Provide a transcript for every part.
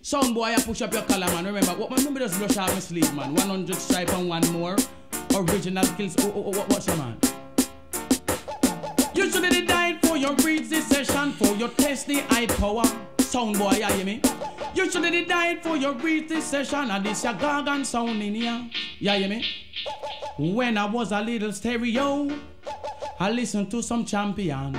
Sound boy, I push up your collar, man. Remember, what my remember just brush off my sleep, man. 100 stripe and one more. Original kills. What's your man? You should have died for your reach this session, for your test the high power. Sound boy, you hear me? You should have died for your reach this session, and this your gargan sound in here. You hear me? When I was a little stereo, I listened to some champions.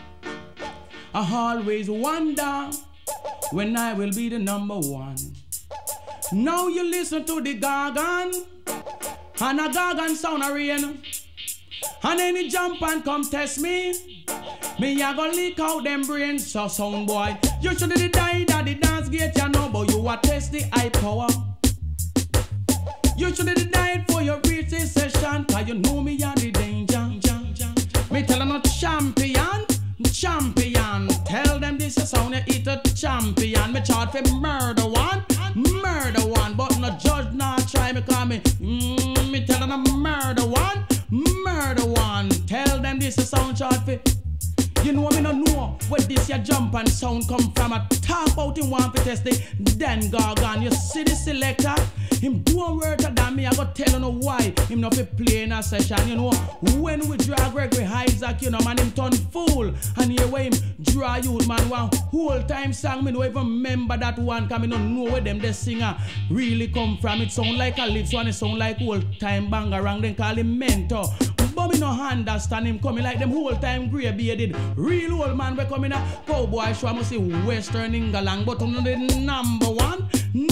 I always wonder when I will be the number one. Now you listen to the gargan, and a gargan sound a rain. And any jump and come test me, me a go leak out them brains. So sound boy, you should have died at the dance gate, you know, but you a test the high power. You should have died for your reach this session, cause you know me a the danger. Me tell them no champion. Tell them this is sound you eat a champion. Me charge for murder one, but no judge not try me call me. Me tell them murder one. Tell them this is sound chart for. You know me no know where this your jump and sound come from. I talk about him want to test it, then gargan. You see the selector, him don't work than me. I go tell you know why him not fi play in a session. You know when we draw Gregory Isaac, you know man him turn fool. And here where him draw youth man one whole time song. Me no even remember that one, cause me no know where them the singer really come from. It sound like a lips one, it sound like old time bangarang. Then call him mentor. But me no understand him coming like them whole time grey bearded real old man we coming a cowboy show. I must say Western England, but on the number one.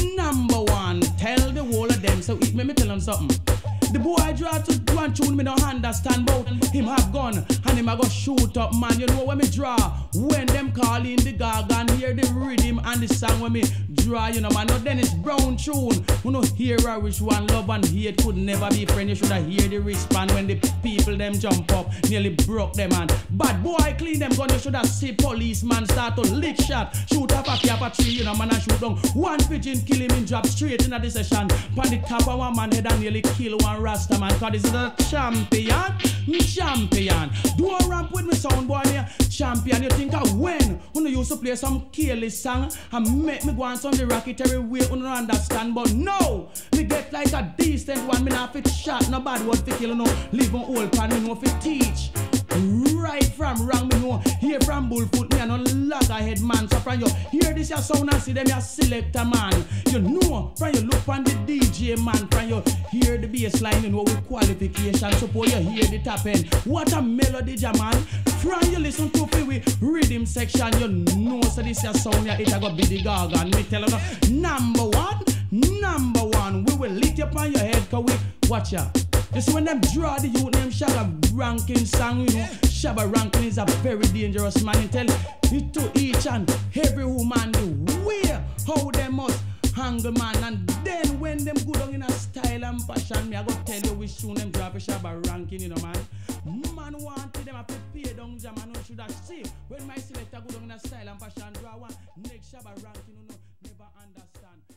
Tell the whole of them. So it me tell them something. The boy draw to one tune me no understand about him have gun and him a go shoot up man. You know when me draw when them call in the gargan, hear the rhythm and the song when me draw, you know man. No Dennis Brown tune, you know hear which one love and hate could never be friend. You should have hear the respond when the people them jump up nearly broke them man. Bad boy clean them gun, you should have see policeman start to lick shot, shoot up a tree, you know man, and shoot down one pigeon, kill him in drop straight in the session. Pan the top of one man head and nearly kill one Rasta man, cause this is a champion. Don't ramp with me sound boy here. Champion, you think of when you used to play some careless song and make me go on some derogatory way, you don't understand, but no, me get like a decent one, me not fit shot, no bad word fit kill, no, live on old pan, me no fit teach. Right from wrong, me know. Hear from bullfoot, me and no loggerhead man. So from you hear this your sound and see them your selector man. You know, from you look on the DJ man. From you hear the bass line, you know with qualification. Suppose you hear the top end. What a melody, man. From you listen to with rhythm section, you know so this your sound, yeah, it a go be the gargan. Me tell you number one, we will lick you up on your head, cause we watch ya. Just when them draw the youth name Shabba ranking song, you know. Shabba ranking is a very dangerous man. You tell it to each and every woman the way how they must handle man. And then when them good on in a style and fashion, me I go tell you which tune them drop a Shabba ranking, you know man. Man wanted them a prepare down jam and should have see when my selector good on in a style and fashion draw one next Shabba ranking, you know, never understand.